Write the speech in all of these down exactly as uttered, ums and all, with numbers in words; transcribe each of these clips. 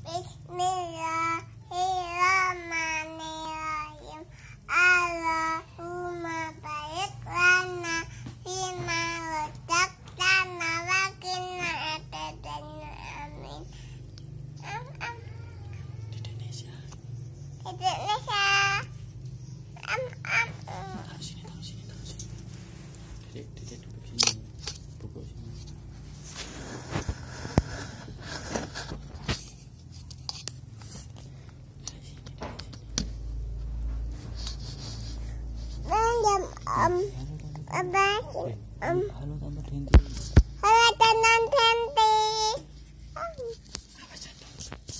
Bismillahirrahmanirrahim. Allahumma barik lana fima razaqtana wa qina adzabannar. Amin. Am am. Di Indonesia. Di Indonesia. Am am. Taruh sini, taruh sini, taruh sini. Dedek, dedek duduk sini. Bubuk sini. Um, apa sih? Um, Halo Tante Denti. halo Tante Denti. Apa jantung?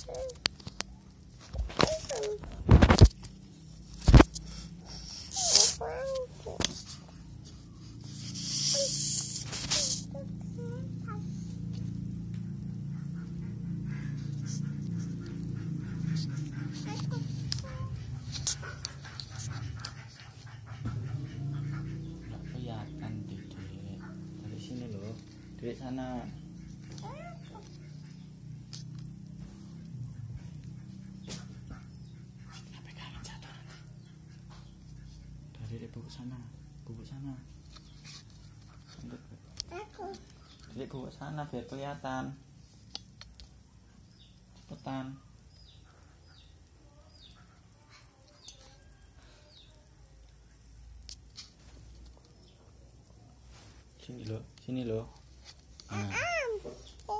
Nggak kelihatan Dedek. Dari sini loh. Dari sana. Pegangan jatuh nanti. Dari Dedek bubuk sana. Bubuk sana. Aku. Dedek bubuk sana biar kelihatan. Cepetan. Sini loh, sini loh. Nah. Am.